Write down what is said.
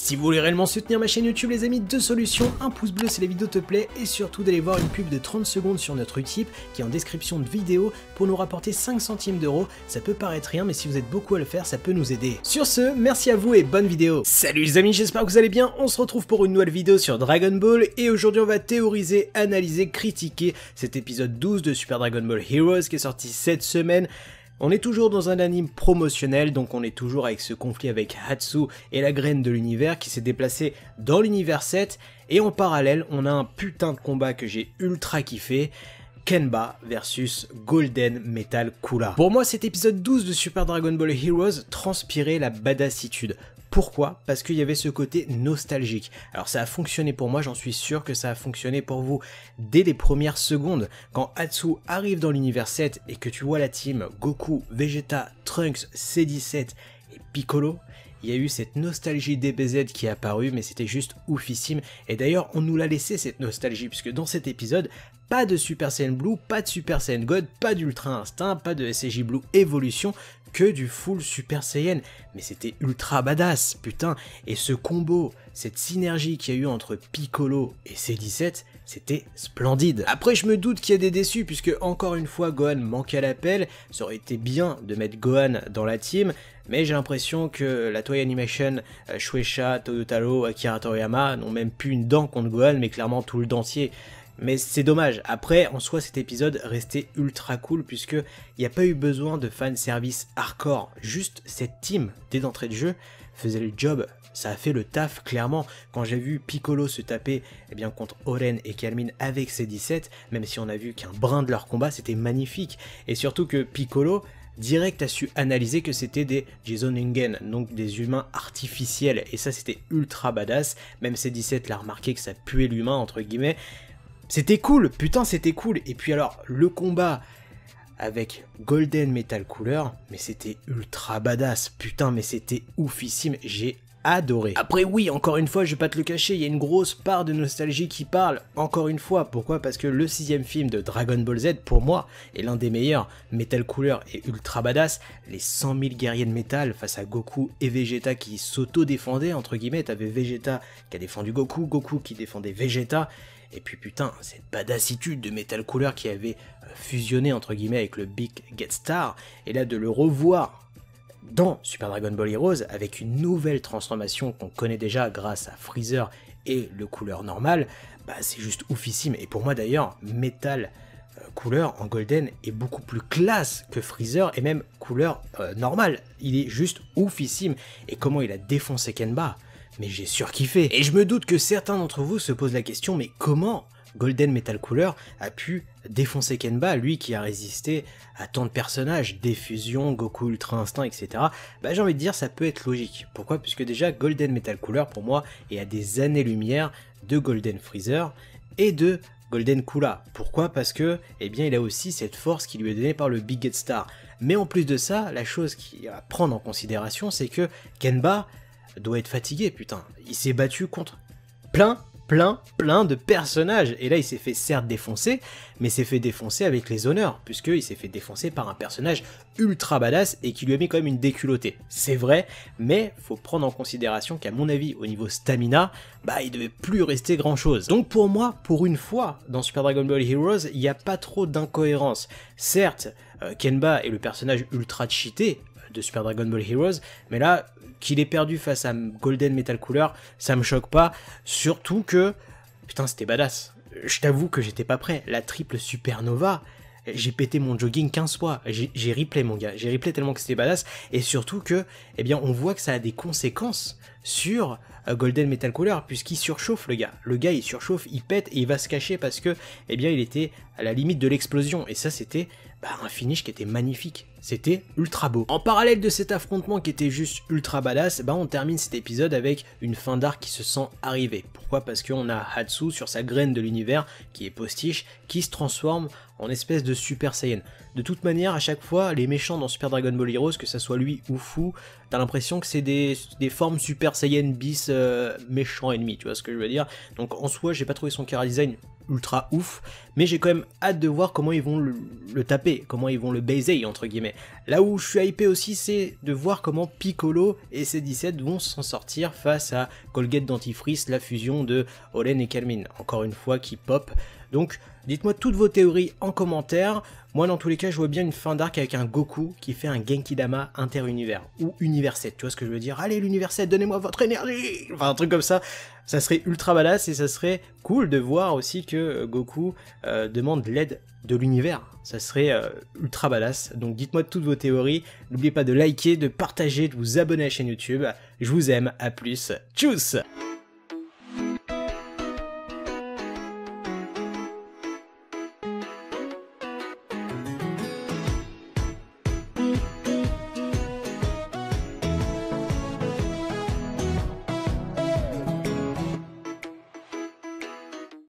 Si vous voulez réellement soutenir ma chaîne YouTube les amis, deux solutions, un pouce bleu si la vidéo te plaît et surtout d'aller voir une pub de 30 secondes sur notre Utip qui est en description de vidéo pour nous rapporter 5 centimes d'euros. Ça peut paraître rien mais si vous êtes beaucoup à le faire ça peut nous aider. Sur ce, merci à vous et bonne vidéo. Salut les amis, j'espère que vous allez bien, on se retrouve pour une nouvelle vidéo sur Dragon Ball et aujourd'hui on va théoriser, analyser, critiquer cet épisode 12 de Super Dragon Ball Heroes qui est sorti cette semaine. On est toujours dans un anime promotionnel, donc on est toujours avec ce conflit avec Hatsu et la graine de l'univers qui s'est déplacée dans l'univers 7, et en parallèle, on a un putain de combat que j'ai ultra kiffé, Kenba versus Golden Metal Cooler. Pour moi, cet épisode 12 de Super Dragon Ball Heroes transpirait la badassitude. Pourquoi? Parce qu'il y avait ce côté nostalgique. Alors ça a fonctionné pour moi, j'en suis sûr que ça a fonctionné pour vous dès les premières secondes. Quand Hatsu arrive dans l'univers 7 et que tu vois la team Goku, Vegeta, Trunks, C17 et Piccolo, il y a eu cette nostalgie DBZ qui est apparue, mais c'était juste oufissime. Et d'ailleurs, on nous l'a laissé cette nostalgie, puisque dans cet épisode, pas de Super Saiyan Blue, pas de Super Saiyan God, pas d'Ultra Instinct, pas de SCJ Blue Evolution, que du full Super Saiyan. Mais c'était ultra badass, putain. Et ce combo, cette synergie qu'il y a eu entre Piccolo et C17, c'était splendide. Après, je me doute qu'il y a des déçus, puisque encore une fois, Gohan manquait à l'appel. Ça aurait été bien de mettre Gohan dans la team, mais j'ai l'impression que la Toei Animation, Shueisha, Toyotaro, Akira Toriyama n'ont même plus une dent contre Gohan, mais clairement tout le dentier. Mais c'est dommage. Après, en soi, cet épisode restait ultra cool, puisque il n'y a pas eu besoin de fanservice hardcore. Juste cette team, dès d'entrée de jeu, faisait le job. Ça a fait le taf, clairement. Quand j'ai vu Piccolo se taper contre Oren et Kalmin avec C17, même si on a vu qu'un brin de leur combat, c'était magnifique. Et surtout que Piccolo, direct a su analyser que c'était des Jizoningen, donc des humains artificiels. Et ça, c'était ultra badass. Même C17 l'a remarqué que ça puait l'humain, entre guillemets. C'était cool, putain, c'était cool. Et puis alors, le combat avec Golden Metal Cooler, mais c'était ultra badass. Putain, mais c'était oufissime. J'ai adoré. Après oui, encore une fois, je vais pas te le cacher, il y a une grosse part de nostalgie qui parle, encore une fois. Pourquoi? Parce que le 6ème film de Dragon Ball Z, pour moi, est l'un des meilleurs. Metal Cooler est ultra badass, les 100 000 guerriers de métal face à Goku et Vegeta qui s'auto-défendaient, entre guillemets. T'avais Vegeta qui a défendu Goku, Goku qui défendait Vegeta, et puis putain, cette badassitude de Metal Cooler qui avait fusionné, entre guillemets, avec le Big Get Star, et là de le revoir dans Super Dragon Ball Heroes avec une nouvelle transformation qu'on connaît déjà grâce à Freezer et le couleur normal, bah c'est juste oufissime. Et pour moi d'ailleurs, Metal Cooler en Golden est beaucoup plus classe que Freezer et même couleur normale. Il est juste oufissime. Et comment il a défoncé Kenba, mais j'ai surkiffé. Et je me doute que certains d'entre vous se posent la question, mais comment Golden Metal Cooler a pu défoncer Kenba, lui qui a résisté à tant de personnages, Défusion, Goku Ultra Instinct, etc. Bah j'ai envie de dire ça peut être logique. Pourquoi? Puisque déjà Golden Metal Cooler pour moi est à des années-lumière de Golden Freezer et de Golden Cooler. Pourquoi? Parce que il a aussi cette force qui lui est donnée par le Big Get Star. Mais en plus de ça, la chose qu'il y a à prendre en considération, c'est que Kenba doit être fatigué, putain. Il s'est battu contre plein de personnages, et là il s'est fait certes défoncer, mais s'est fait défoncer avec les honneurs, puisqu'il s'est fait défoncer par un personnage ultra badass et qui lui a mis quand même une déculottée. C'est vrai, mais faut prendre en considération qu'à mon avis, au niveau stamina, bah il devait plus rester grand chose. Donc pour moi, pour une fois, dans Super Dragon Ball Heroes, il n'y a pas trop d'incohérence. Certes, Kenba est le personnage ultra cheaté de Super Dragon Ball Heroes, mais là, qu'il ait perdu face à Golden Metal Cooler, ça me choque pas, surtout que, putain c'était badass. Je t'avoue que j'étais pas prêt, la triple supernova, j'ai pété mon jogging 15 fois, j'ai replay mon gars, j'ai replay tellement que c'était badass, et surtout que, on voit que ça a des conséquences sur Golden Metal Cooler, puisqu'il surchauffe le gars il surchauffe, il pète et il va se cacher parce que, il était à la limite de l'explosion, et ça c'était un finish qui était magnifique, c'était ultra beau. En parallèle de cet affrontement qui était juste ultra badass, on termine cet épisode avec une fin d'arc qui se sent arriver. Pourquoi? Parce qu'on a Hatsu sur sa graine de l'univers, qui est postiche, qui se transforme en espèce de Super Saiyan. De toute manière, à chaque fois, les méchants dans Super Dragon Ball Heroes, que ça soit lui ou Fu, t'as l'impression que c'est des formes Super Saiyan bis méchants ennemis, tu vois ce que je veux dire? Donc en soi, j'ai pas trouvé son chara design ultra ouf, mais j'ai quand même hâte de voir comment ils vont le taper, comment ils vont le baiser entre guillemets. Là où je suis hypé aussi, c'est de voir comment Piccolo et C17 vont s'en sortir face à Colgate dentifrice, la fusion de Olen et Calmine, encore une fois qui pop. Donc dites-moi toutes vos théories en commentaire. Moi dans tous les cas je vois bien une fin d'arc avec un Goku qui fait un Genkidama inter-univers, ou univers 7, tu vois ce que je veux dire? Allez l'univers 7, donnez-moi votre énergie! Enfin un truc comme ça, ça serait ultra badass et ça serait cool de voir aussi que Goku demande l'aide de l'univers. Ça serait ultra badass, donc dites-moi toutes vos théories, n'oubliez pas de liker, de partager, de vous abonner à la chaîne YouTube. Je vous aime, à plus, tchuss!